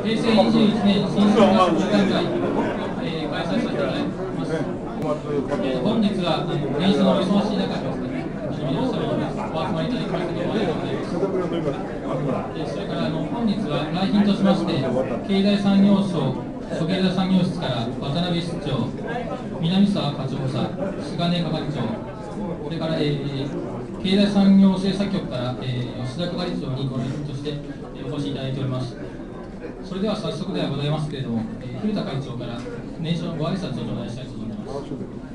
平成21年新春合宿大会、開催させていただきます。本日は練習のお忙しい中ですね、皆様にお集まりいただきましてどうもありがとうございます。それから本日は来賓としまして、経済産業省諸経済産業室から渡辺室長、南沢課長補佐、菅根係長、それから経済産業政策局から吉田係長にご来賓としてお越しいただいております。それでは早速ではございますけれども、古田会長から年初のご挨拶を頂戴したいと思います。